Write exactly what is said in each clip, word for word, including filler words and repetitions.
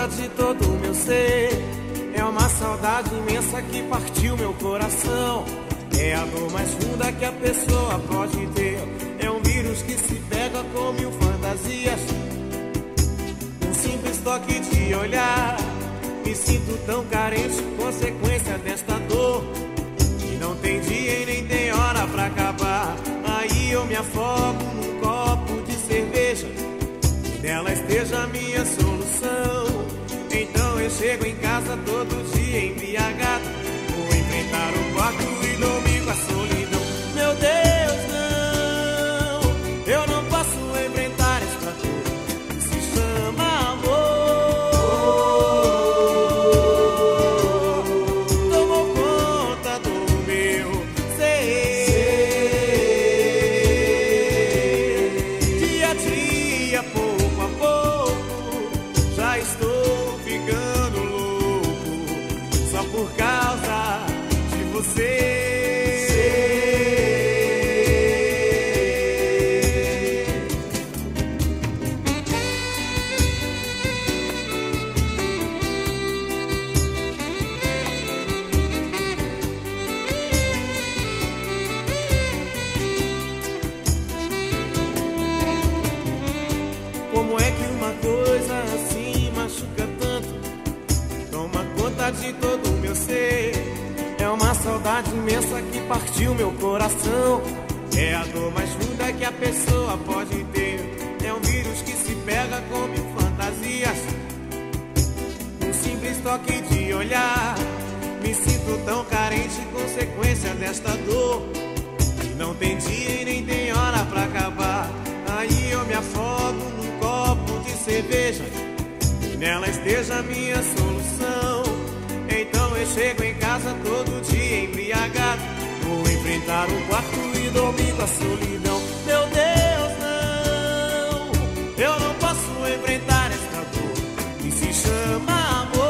conta de todo o meu ser. É uma saudade imensa que partiu meu coração. É a dor mais funda que a pessoa pode ter. É um vírus que se pega com mil fantasias. Um simples toque de olhar. Me sinto tão carente, consequência desta dor. E não tem dia e nem tem hora pra acabar. Aí eu me afogo num copo de cerveja e nela esteja a minha solução. Então eu chego em casa todo dia embriagado. Vou enfrentar o quarto e dormir com a solidão. Meu Deus, não, eu não posso enfrentar esta dor que se chama amor. Tomou conta do meu ser. Dia a dia, pouco a pouco, já estou ficando louco só por causa de você. Como é que uma coisa assim machuca tanto? Toma conta de todo o meu ser. É uma saudade imensa que partiu meu coração. É a dor mais funda que a pessoa pode ter. É um vírus que se pega com mil fantasias. Um simples toque de olhar. Me sinto tão carente, consequência desta dor. E não tem dia e nem tem hora pra acabar. Aí eu me afogo num copo de cerveja e nela esteja a minha solução. Então eu chego em casa todo dia embriagado. Vou enfrentar o quarto e dormir com a solidão. Meu Deus, não, eu não posso enfrentar esta dor que se chama amor.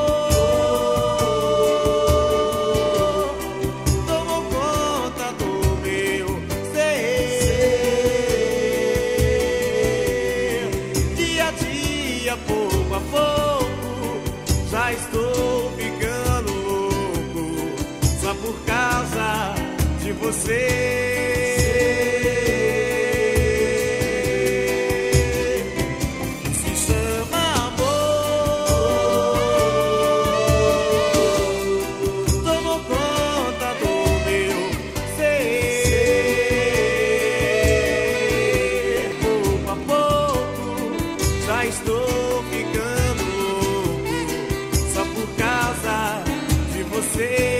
Tomou conta do meu ser. Dia a dia, pouco a pouco, já estou ficando louco só por causa de você. Se chama amor. Tomou conta do meu ser. Pouco a pouco, já estou ficando louco só por causa de você.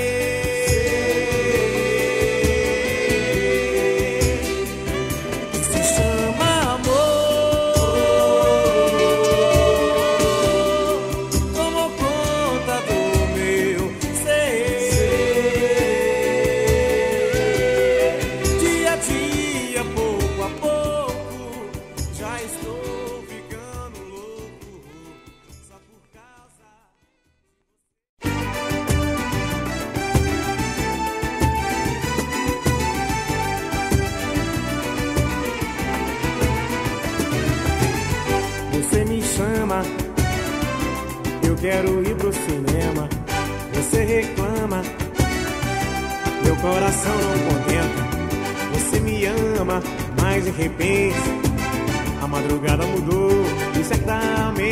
Você me chama, eu quero ir pro cinema. Você reclama, meu coração não contenta. Você me ama, mas de repente a madrugada mudou e certamente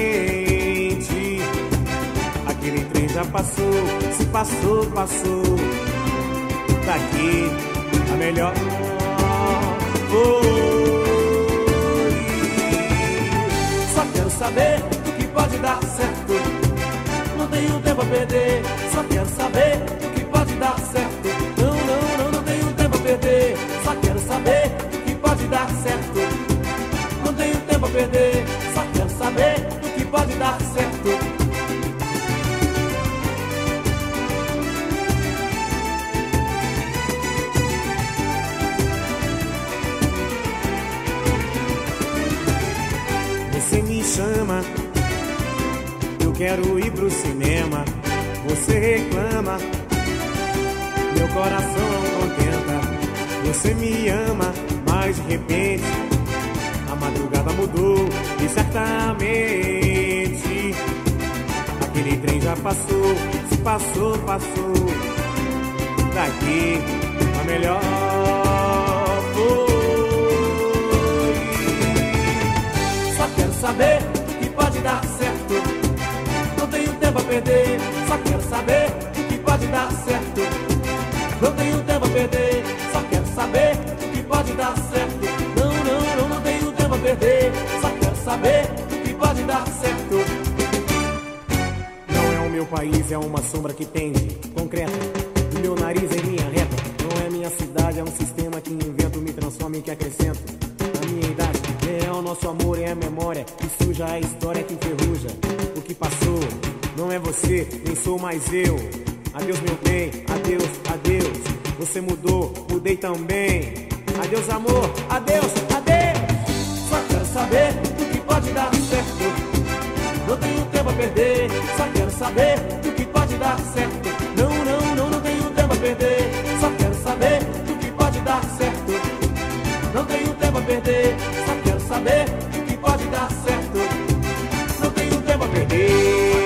aquele trem já passou. Se passou, passou. Daqui a melhor foi. Só quero saber o que pode dar certo. Não tenho tempo a perder. Só quero saber o que pode dar certo. Não, não, não, não tenho tempo a perder. Só quero saber o que pode dar certo. Não tenho tempo a perder. Só quero saber o que pode dar certo. Você me chama, eu quero ir pro cinema. Você reclama, meu coração não contenta. Você me ama, mas de repente a madrugada mudou e certamente Aquele trem já passou, se passou, passou. Daqui a melhor foi. Só quero saber o que pode dar certo. Não tenho tempo a perder. Só quero saber o que pode dar certo. Não tenho tempo a perder. Só quero saber o que pode dar certo. Não, não, não, não tenho tempo a perder. Só quero saber o que pode dar certo. Não é o meu país, é uma sombra que pende, concreta. O meu nariz é linha reta. Não é minha cidade, é um sistema que invento, me transforma e que acrescento. A minha idade é o nosso amor, é a memória que suja a história que enferruja. O que passou não é você, nem sou mais eu. Adeus meu bem, adeus, adeus. Você mudou, mudei também. Adeus amor, adeus, adeus. Só quero saber o que pode dar certo. Não tenho tempo a perder. Só quero saber o que pode dar certo. Não, não, não, não tenho tempo a perder. Só quero saber o que pode dar certo. Não tenho tempo a perder. Só quero saber o que pode dar certo. Não tenho tempo a perder.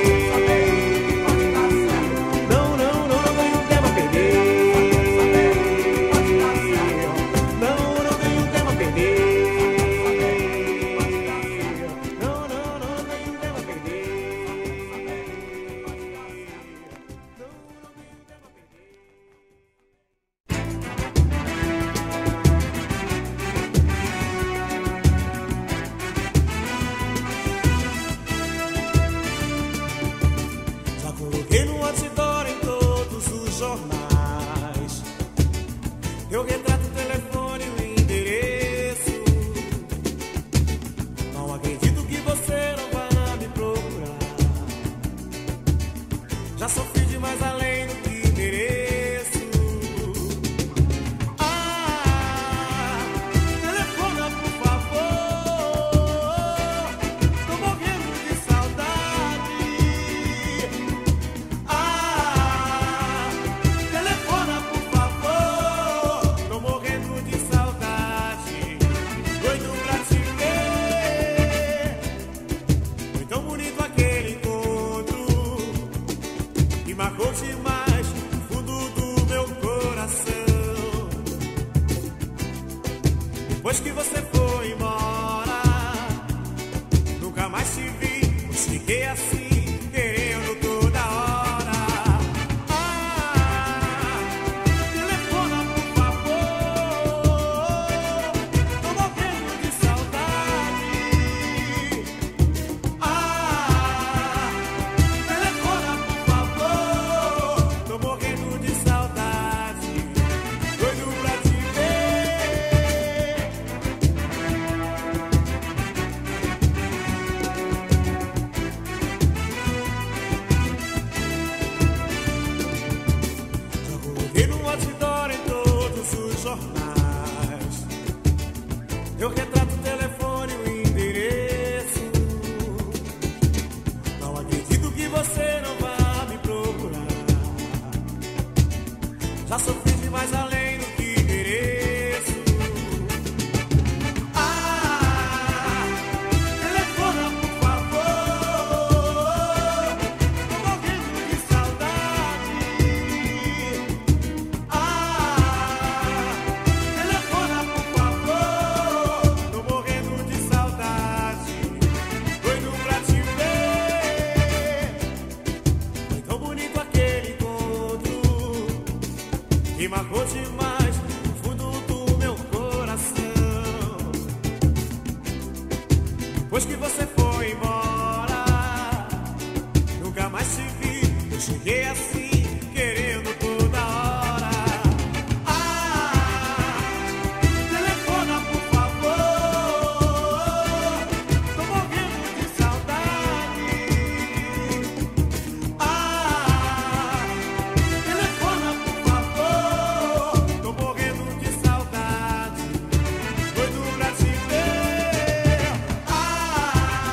Ah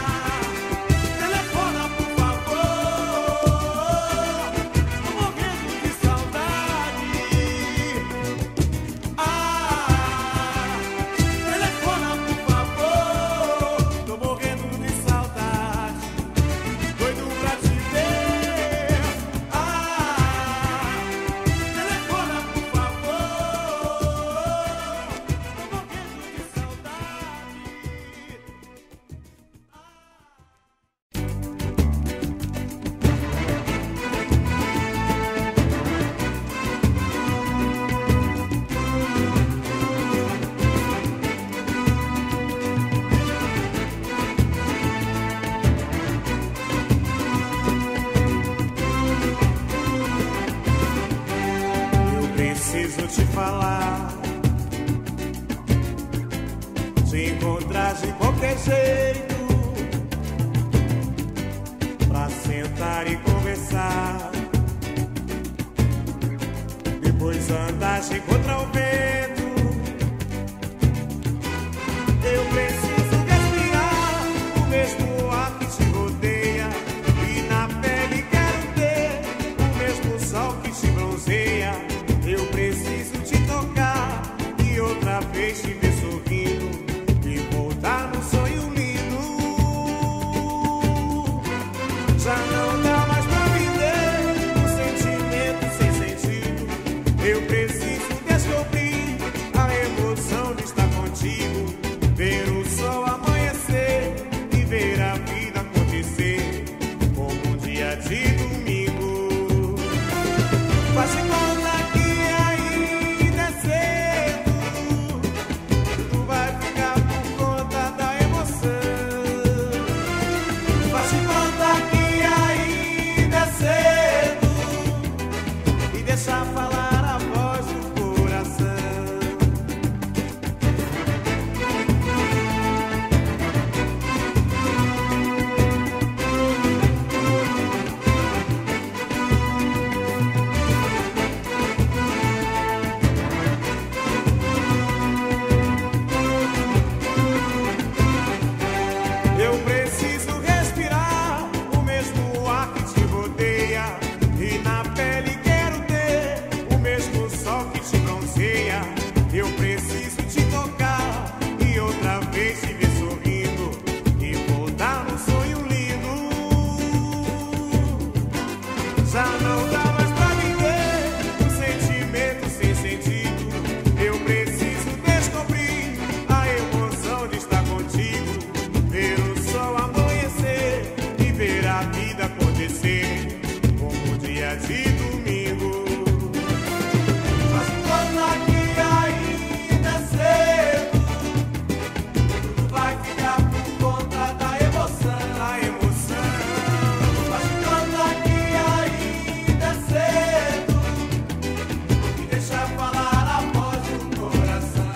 te falar, te encontrar de qualquer jeito, pra sentar e conversar. Depois andaste contra o vento. Eu preciso respirar o mesmo ar que te rodeia, e na pele quero ter o mesmo sol que te bronzeia. Eu preciso te tocar e outra vez te ver sorrindo e voltar num sonho lindo. Já não dá mais pra viver um sentimento sem sentido. Eu preciso descobrir a emoção de estar contigo, ver o sol amanhecer e ver a vida acontecer como um dia de domingo. Faz de conta que ainda é cedo, tu vai ficar por conta da emoção. Faz de conta que ainda é cedo e deixa falar a voz do coração. Eu preciso respirar o mesmo ar que te rodeia, e na pele quero ter o mesmo sol que te bronzeia. Eu preciso te tocar e outra vez te ver sorrindo e voltar num sonho lindo. Já não dá mais pra viver um sentimento sem sentido. Eu preciso descobrir a emoção de estar contigo, ver o sol amanhecer e ver a vida acontecer como um dia de domingo. Faz de conta que ainda é cedo, tudo vai ficar por conta da emoção. Da emoção. Faz de conta que ainda é cedo e deixa falar a voz do coração.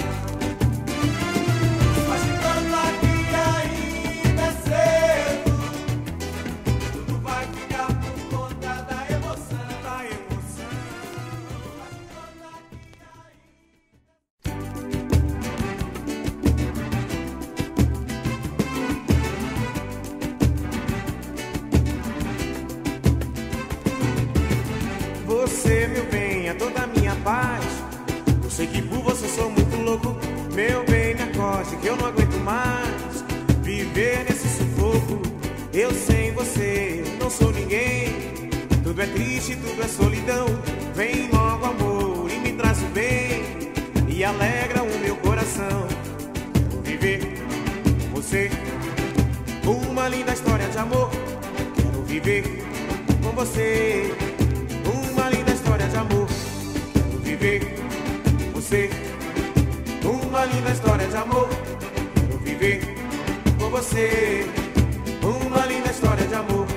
Faz de conta que ainda é cedo, tudo vai ficar por conta da emoção. Da emoção. Faz de conta que você, meu bem, é toda a minha paz. Eu sei que por você sou muito louco. Meu bem, me acorde que eu não aguento mais viver nesse sufoco. Eu sem você não sou ninguém. Tudo é triste, tudo é solidão. Vem logo, amor, e me traz o bem e alegra o meu coração. Vou viver com você uma linda história de amor. Quero viver com você uma linda história de amor. Quero viver com você uma linda história de amor. Quero viver com você uma linda história de amor.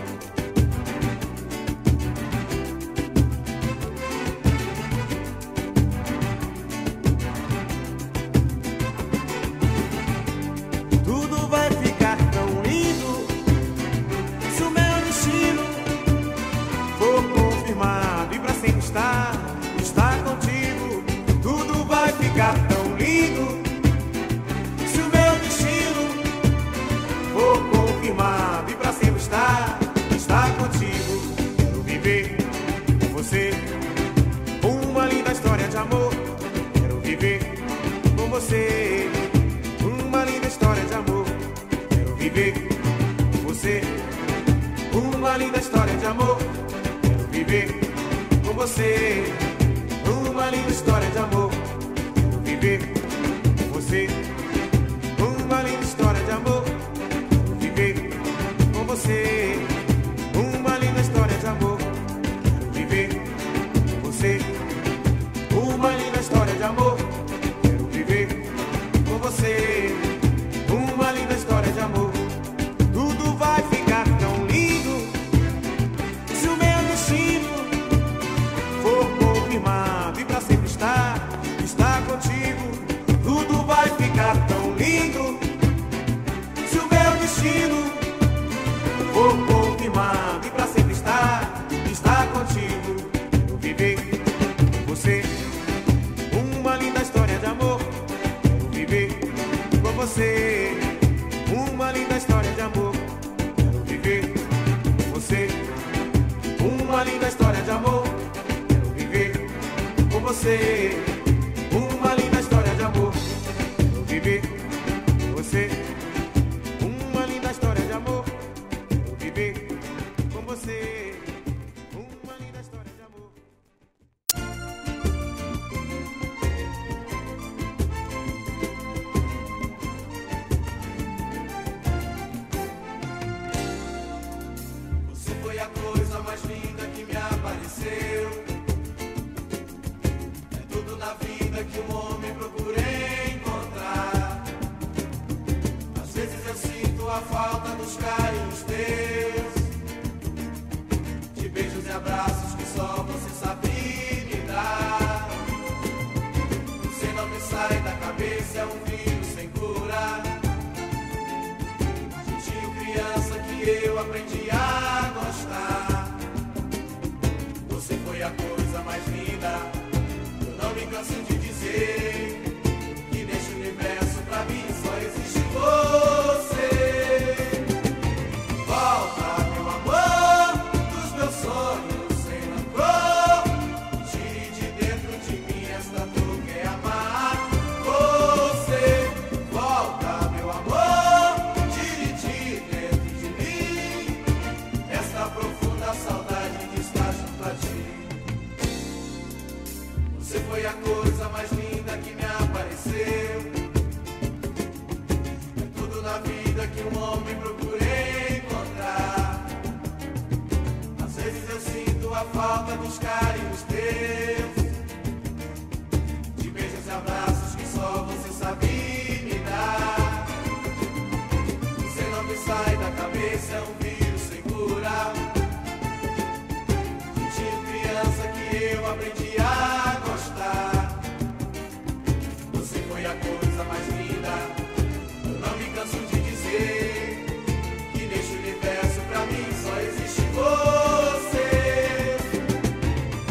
Tudo vai ficar tão lindo se o meu destino for confirmado e pra sempre estar, estar contigo. Tudo vai ficar tão lindo se o meu destino for confirmado e pra sempre estar, estar contigo. Quero viver com você uma linda história de amor. Quero viver com você uma linda história de amor. Quero viver com você uma linda história de amor. Quero viver com você uma linda história de amor. Quero viver com você uma linda história de amor. Quero viver com você uma linda história de amor. Quero viver com você uma linda história de amor. Quero viver com você uma linda história de amor. Tudo vai ficar tão lindo se o meu destino for você. Uma linda história de amor, quero viver com você. Uma linda história de amor, quero viver com você. Uma linda história de amor, quero viver com você. Uma linda história de amor, quero viver com você. Uma linda história de amor. Você foi a coisa mais linda que me apareceu. É tudo na vida que um homem procura encontrar. Às vezes eu sinto a falta dos carinhos teus, de beijos e abraços que só você sabe me dar. Você não me sai da cabeça, é um vírus sem cura. Jeitinho criança que eu aprendi a gostar. Você foi a coisa mais linda, eu não me canso de dizer que neste universo pra mim só existe você. Volta, meu amor, dos meus sonhos sem rancor. Tire de dentro de mim esta dor que é amar você. Volta, meu amor, tire de dentro de mim esta profunda saudade de estar junto a ti. Você foi a coisa mais linda que me apareceu. É tudo na vida que um homem procura encontrar. Às vezes eu sinto a falta dos carinhos teus, de beijos e abraços que só você sabe me dar. Você não me sai da cabeça, é um vírus sem cura. Jeitinho criança que eu aprendi a gostar. Você foi a coisa mais linda, eu não me canso de dizer que neste universo pra mim só existe você.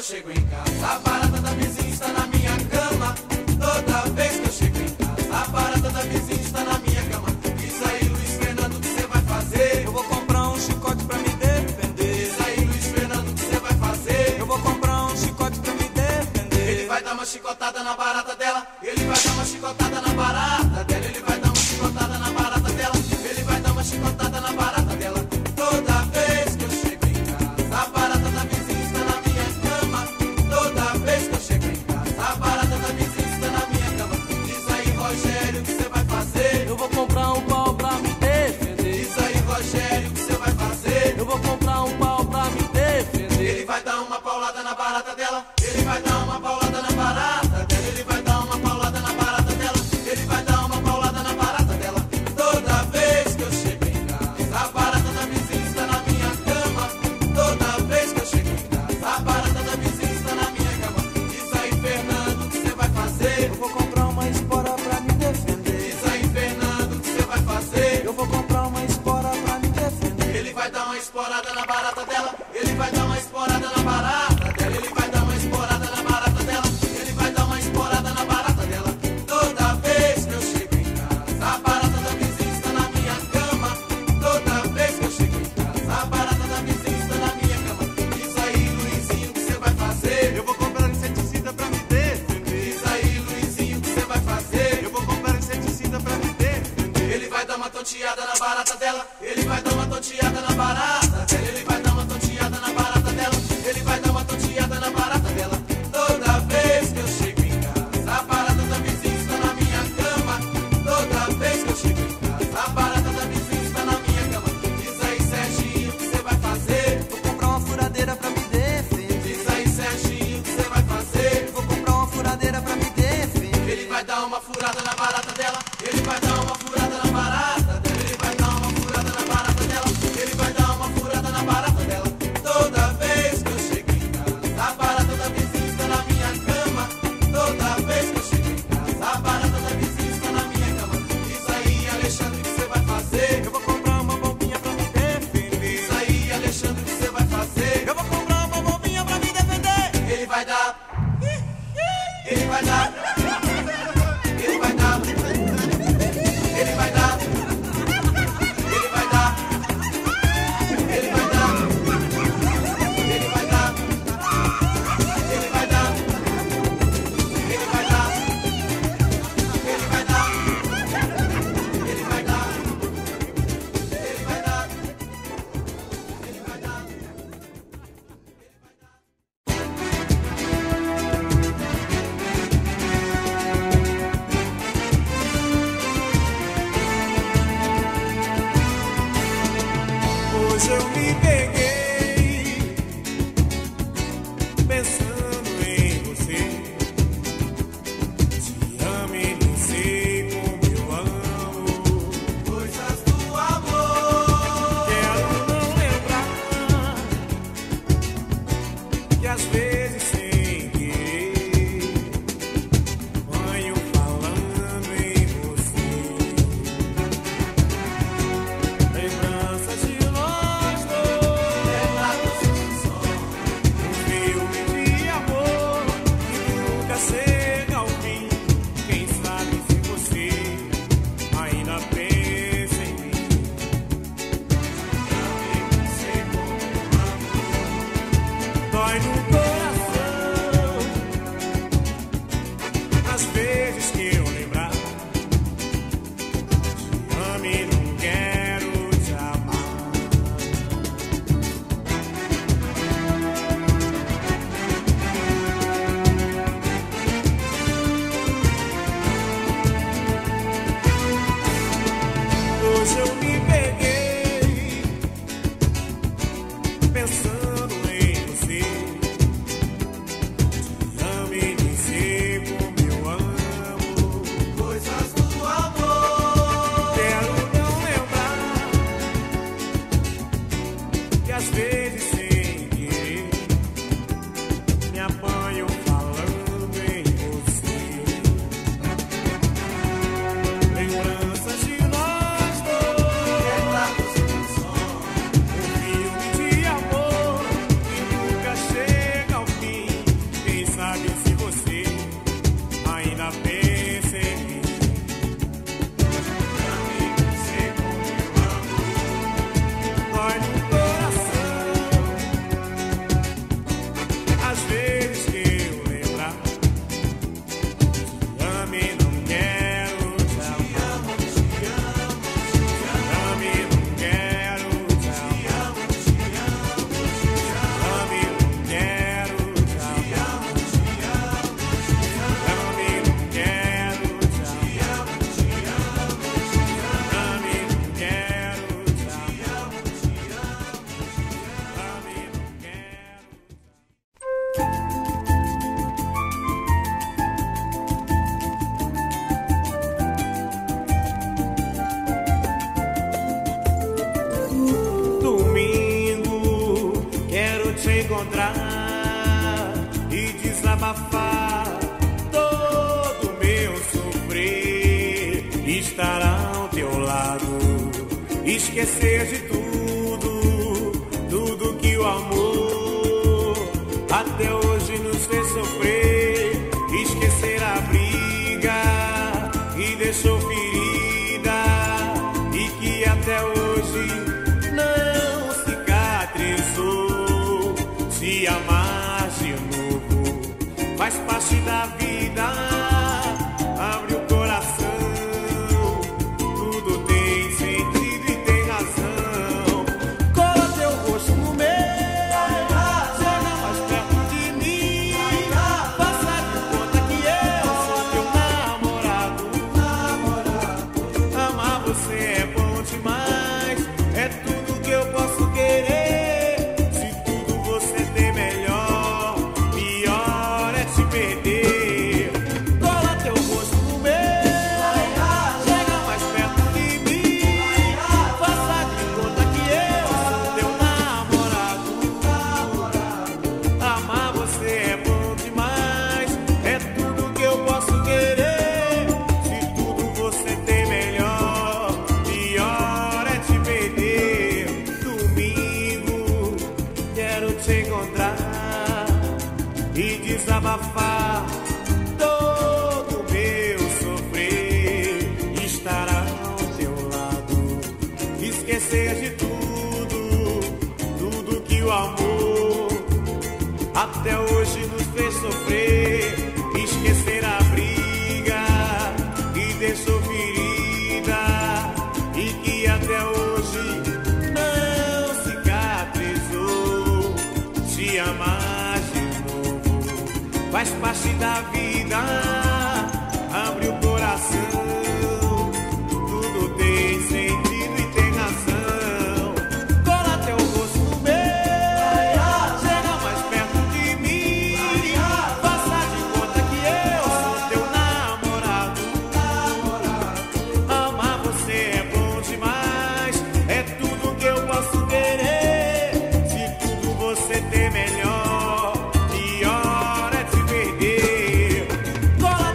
eu chego em casa, a barata da vizinha está na minha cama. Toda vez que eu chego em casa, a barata da vizinha está na minha cama. Diz aí, Luiz Fernando, o que você vai fazer? Eu vou comprar um chicote pra me defender. Diz aí, Luiz Fernando, o que você vai fazer? Eu vou comprar um chicote pra me defender. Ele vai dar uma chicotada na barata dela. Ele vai dar uma chicotada na barata dela. Ele vai dar uma chicotada na barata dela. Ele vai dar uma chicotada na barata dela. Toda vez que eu chego em casa, a barata da vizinha está na minha cama. Toda vez que eu chego em casa, a barata da vizinha está na minha cama. Diz aí, Rogério, o que você vai fazer? Eu vou comprar um pau pra me defender. Diz aí, Rogério, o que você vai fazer? Eu vou comprar um pau pra me defender. Ele vai dar uma paulada na barata dela. Ele vai dar uma paulada na barata dela. Ele vai dar uma paulada na barata dela. Ele vai dar uma paulada na barata dela. Toda vez que eu chego em casa, a barata da vizinha está na minha cama. Toda vez que eu chego em casa, a barata da vizinha está na minha cama. Diz aí, Fernando, o que você vai fazer? Eu vou comprar uma espora pra me defender. Diz aí, Fernando, o que você vai fazer? Eu vou comprar uma espora pra me defender. Ele vai dar uma esporada na barata dela. Ele vai dar uma esporada na barata dela. Ele vai dar uma esporada na barata dela. Ele vai dar uma esporada na barata dela. Toda vez que eu chego em casa, a barata da vizinha está na minha cama. Toda vez que eu chego em casa, a barata da vizinha está na minha cama. Diz aí, Luizinho, o que você vai fazer? Eu vou comprar inseticida pra me defender. Diz aí, Luizinho, o que você vai fazer? Eu vou comprar inseticida pra me defender. Ele vai dar uma tonteada na barata dela. Ele vai dar uma tonteada na barata dela. Ele vai dar uma tonteada na barata dela. Ele vai dar uma tonteada na barata dela. Toda vez que eu chego em casa, a barata da vizinha está na minha cama. Toda vez que eu chego em casa, a barata da vizinha está na minha cama. Diz aí, Serginho, o que você vai fazer? Vou comprar uma furadeira pra me defender. Diz aí, Serginho, o que você vai fazer? Eu vou comprar uma furadeira pra me defender. Ele vai dar uma furada na barata dela. Ele vai dar uma furada na barata dela. Ele vai dar uma furada na barata dela. Ele vai dar uma furada na barata dela. Toda vez que eu chego em casa, a barata da vizinha está na minha cama. Toda vez que eu chego em casa, a barata da vizinha está na minha cama. Diz aí, Alexandre, o que você vai fazer? Eu vou comprar uma bombinha pra me defender. Diz aí, Alexandre, o que você vai fazer? Eu vou comprar uma bombinha pra me defender. Ele vai dar. Ele vai dar. Ele vai dar. Ele vai dar. Ele vai dar. Ele vai dar. Ele vai dar. Ele vai dar. Ele vai dar. Ele vai dar. Ele vai dar. Ele vai dar. Ele vai dar. Hoje eu me peguei pensando em você. Te amo e nem sei como eu amo. Coisas do amor. Quero não lembrar que às vezes sem querer banho falando em você. Lembranças de nós dois, um filme de amor que nunca chega ao fim. Quem sabe se você ainda pensa em mim. Também não sei como amo. Dói no coração às vezes que eu lembrar. Te amo e não quero te amar. Hoje eu me peguei pensando em você. encontrar e desabafar todo meu sofrer, estar ao teu lado, esquecer de tudo, tudo que o amor até hoje nos fez sofrer, esquecer a briga que deixou ferida e que até hoje não cicatrizou. Se amar de novo faz parte da vida, abre o coração, tudo tem sentido e tem razão. Cola teu rosto no meu, chega mais perto de mim, faça de conta que eu sou teu namorado. Amar você é bom demais, é tudo que eu posso querer. Se tudo você tem melhor, pior é te perder. Cola teu rosto no meu, chega mais perto de mim, faça de conta que eu sou teu namorado. Amar você é bom demais, é tudo que eu posso querer. Se tudo você tem melhor, pior é te perder. Domingo quero te encontrar e desabafar todo meu sofrer, estar ao teu lado, esquecer de tudo, tudo que o amor até hoje nos fez sofrer, esquecer a briga que deixou ferida e que até hoje não cicatrizou. Se amar de novo faz parte da vida, abre o coração, tudo tem sentido e tem razão. Cola teu rosto no meu, chega mais perto de mim, faça de conta que eu sou teu namorado. Amar você é bom demais, é tudo que eu posso querer. Se tudo você tem melhor, pior é te perder. Cola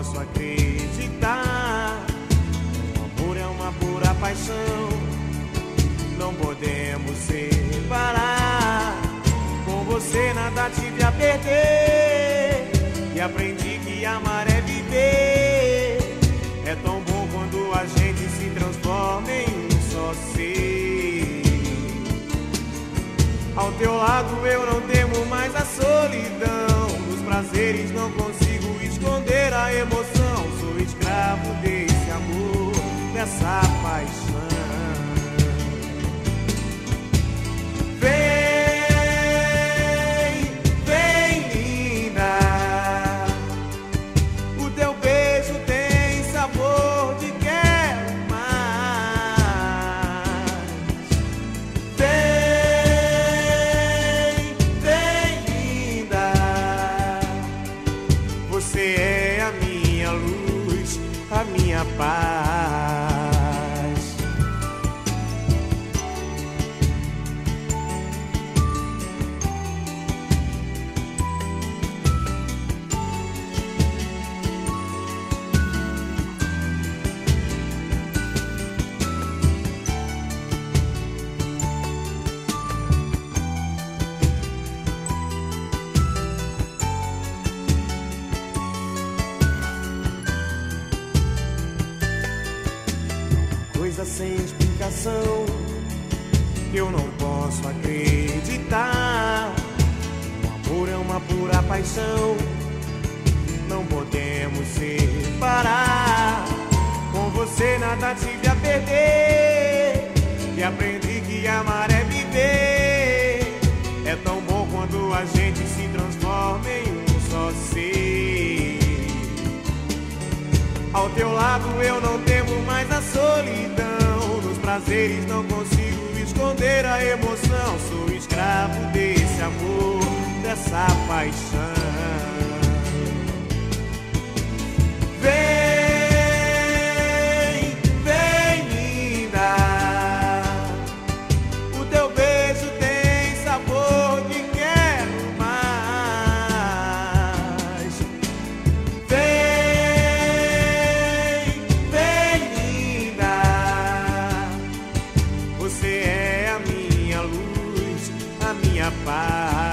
posso acreditar. O amor é uma pura paixão, não podemos separar. Com você nada tive a perder, e aprendi que amar é viver. É tão bom quando a gente se transforma em um só ser. Ao teu lado eu não temo mais a solidão, dos prazeres não consigo esconder a emoção. Sou escravo desse amor, dessa paixão. Vem, vem linda, o teu beijo tem sabor de quero mais. Vem, vem linda, você é a minha luz, a minha paz. Coisa sem explicação, eu não posso acreditar. O amor é uma pura paixão, não podemos separar. Com você nada tive a perder, e aprendi que amar é viver. É tão bom quando a gente se transforma em um só ser. Ao teu lado eu não temo mais a solidão, nos prazeres não consigo esconder a emoção. Sou escravo desse amor, dessa paixão. Vem, vem linda, o teu beijo tem sabor de quero mais. Vem, vem linda, você é a minha luz, a minha paz.